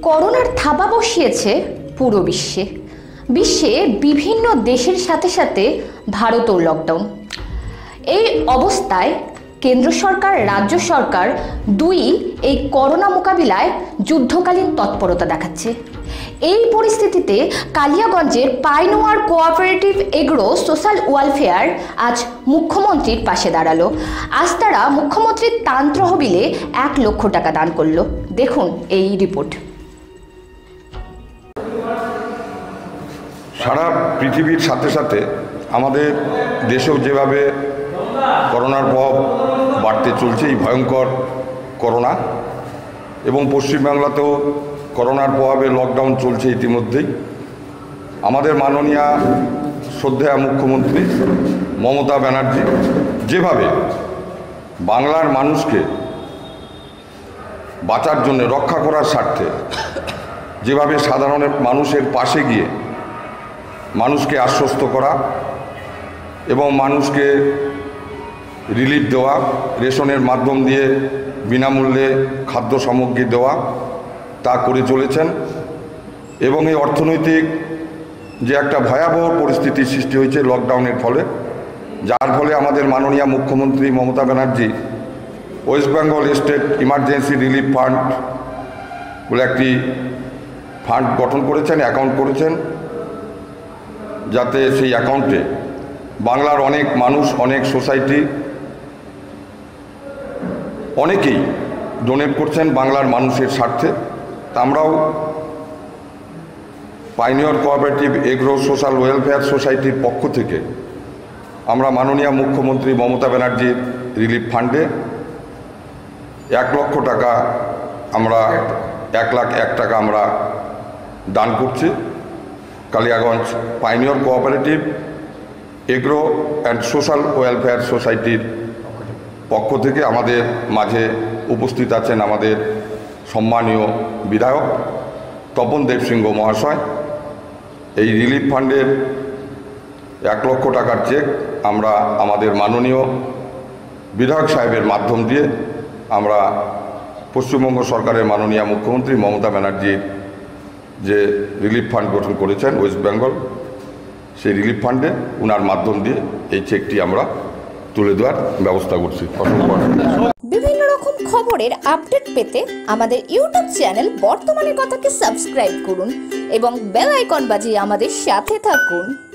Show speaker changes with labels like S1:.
S1: করোনার থাবা বসিয়েছে পুরো বিশ্বে বিভিন্ন দেশের সাথে সাথে ভারতেও লকডাউন। এই অবস্থায় কেন্দ্র সরকার রাজ্য সরকার দুই এই করোনা মোকাবিলায় যুদ্ধকালীন তৎপরতা দেখাচ্ছে। এই পরিস্থিতিতে কালিয়াগঞ্জের pioneer cooperative agro social welfare আজ মুখ্যমন্ত্রীর পাশে দাঁড়ালো। আজ তারা মুখ্যমন্ত্রীর ত্রাণ তহবিলে 1 লক্ষ টাকা দান করলো। দেখুন এই রিপোর্ট।
S2: সারা পৃথিবীর সাথে সাথে আমাদের দেশেও যেভাবে করোনার প্রভাব বাড়তে চলছে, এই ভয়ঙ্কর করোনা, এবং পশ্চিমবাংলাতেও করোনার প্রভাবে লকডাউন চলছে ইতিমধ্যেই। আমাদের মাননীয় শ্রদ্ধেয় মুখ্যমন্ত্রী মমতা ব্যানার্জি যেভাবে বাংলার মানুষকে বাঁচার জন্য, রক্ষা করার স্বার্থে যেভাবে সাধারণ মানুষের পাশে গিয়ে মানুষকে আশ্বস্ত করা এবং মানুষকে রিলিফ দেওয়া, রেশনের মাধ্যম দিয়ে বিনামূল্যে খাদ্য সামগ্রী দেওয়া, তা করে চলেছেন। এবং এই অর্থনৈতিক যে একটা ভয়াবহ পরিস্থিতির সৃষ্টি হয়েছে লকডাউনের ফলে, যার ফলে আমাদের মাননীয় মুখ্যমন্ত্রী Mamata Banerjee West Bengal state emergency relief fund বলে একটি ফান্ড গঠন করেছেন, অ্যাকাউন্ট করেছেন, যাতে সেই অ্যাকাউন্টে বাংলার অনেক মানুষ, অনেক সোসাইটি, অনেকেই ডোনেট করছেন বাংলার মানুষের স্বার্থে। তা আমরাও pioneer cooperative agro social welfare সোসাইটির পক্ষ থেকে আমরা মাননীয় মুখ্যমন্ত্রী মমতা ব্যানার্জির রিলিফ ফান্ডে 1 লক্ষ টাকা, আমরা 1,01,000 টাকা আমরা দান করছি। Kaliaganj pioneer cooperative agro and social welfare সোসাইটির পক্ষ থেকে আমাদের মাঝে উপস্থিত আছেন আমাদের সম্মানীয় বিধায়ক তপন দেব সিংহ মহাশয়। এই রিলিফ ফান্ডের 1 লক্ষ টাকার চেক আমরা আমাদের মাননীয় বিধায়ক সাহেবের মাধ্যম দিয়ে আমরা পশ্চিমবঙ্গ সরকারের মাননীয় মুখ্যমন্ত্রী মমতা ব্যানার্জির যে রিলিফ ফান্ড গঠন করেছেন ওয়েস্ট বেঙ্গল, সেই রিলিফ ফান্ডে ওনার মাধ্যম দিয়ে এই চেকটি আমরা তুলে দেওয়ার ব্যবস্থা করছি।
S1: বিভিন্ন রকম খবরের আপডেট পেতে আমাদের ইউটিউব চ্যানেল বর্তমানের কথাকে সাবস্ক্রাইব করুন এবং বেল আইকন বাজিয়ে আমাদের সাথে থাকুন।